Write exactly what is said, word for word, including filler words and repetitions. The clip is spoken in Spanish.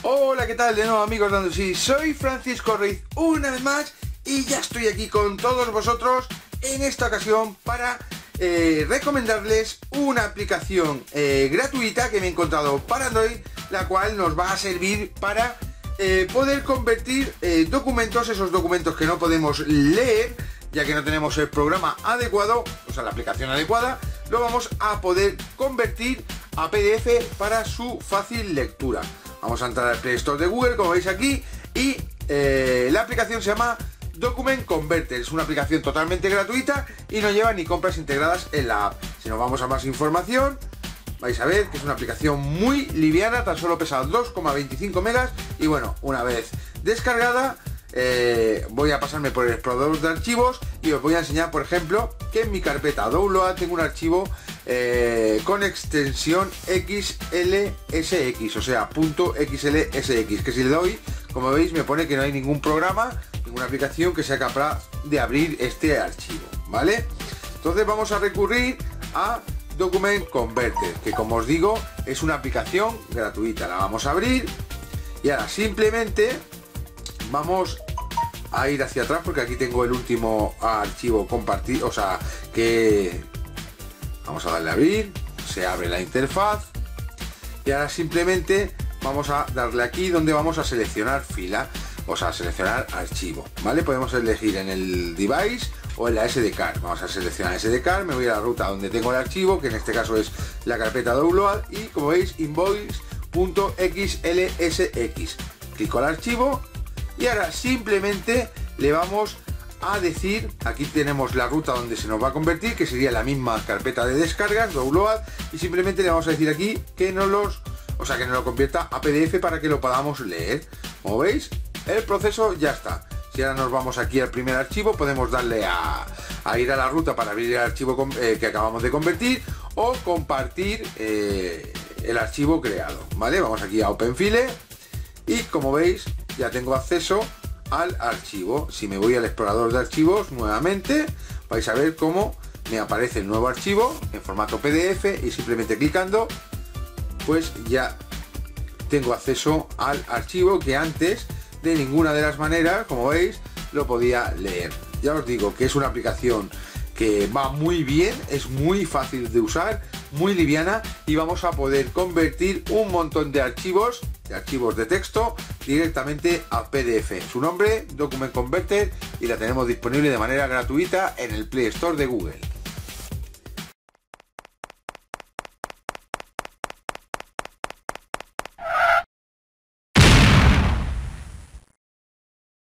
Hola, ¿qué tal? De nuevo, amigos de Andosí, soy Francisco Ruiz una vez más y ya estoy aquí con todos vosotros en esta ocasión para eh, recomendarles una aplicación eh, gratuita que me he encontrado para Android, la cual nos va a servir para eh, poder convertir eh, documentos, esos documentos que no podemos leer, ya que no tenemos el programa adecuado, o sea, la aplicación adecuada, lo vamos a poder convertir a P D F para su fácil lectura. Vamos a entrar al Play Store de Google, como veis aquí, y eh, la aplicación se llama Document Converter. Es una aplicación totalmente gratuita y no lleva ni compras integradas en la app. Si nos vamos a más información, vais a ver que es una aplicación muy liviana, tan solo pesa dos coma veinticinco megas y bueno, una vez descargada, eh, voy a pasarme por el explorador de archivos y os voy a enseñar, por ejemplo, que en mi carpeta Download tengo un archivo eh, con extensión X L S X, o sea, .xlsx, que si le doy, como veis, me pone que no hay ningún programa, ninguna aplicación que sea capaz de abrir este archivo, ¿vale? Entonces vamos a recurrir a Document Converter, que como os digo, es una aplicación gratuita. La vamos a abrir y ahora simplemente vamos a ir hacia atrás porque aquí tengo el último archivo compartido, o sea, que vamos a darle a abrir, se abre la interfaz y ahora simplemente vamos a darle aquí donde vamos a seleccionar fila, o sea, seleccionar archivo, ¿vale? Podemos elegir en el device o en la S D card. Vamos a seleccionar S D card, me voy a la ruta donde tengo el archivo, que en este caso es la carpeta Download, y como veis, invoice.xlsx. Clico al archivo y ahora simplemente le vamos a decir, aquí tenemos la ruta donde se nos va a convertir, que sería la misma carpeta de descargas, Download, y simplemente le vamos a decir aquí que nos los, o sea, que nos lo convierta a P D F para que lo podamos leer. Como veis, el proceso ya está. Si ahora nos vamos aquí al primer archivo, podemos darle a, a ir a la ruta para abrir el archivo con, eh, que acabamos de convertir, o compartir eh, el archivo creado, ¿vale? Vamos aquí a Open File y como veis ya tengo acceso al archivo. Si me voy al explorador de archivos nuevamente, vais a ver cómo me aparece el nuevo archivo en formato P D F y simplemente clicando pues ya tengo acceso al archivo que antes de ninguna de las maneras, como veis, lo podía leer. Ya os digo que es una aplicación que va muy bien, es muy fácil de usar, muy liviana, y vamos a poder convertir un montón de archivos, de archivos de texto, directamente a P D F. Su nombre, Document Converter, y la tenemos disponible de manera gratuita en el Play Store de Google.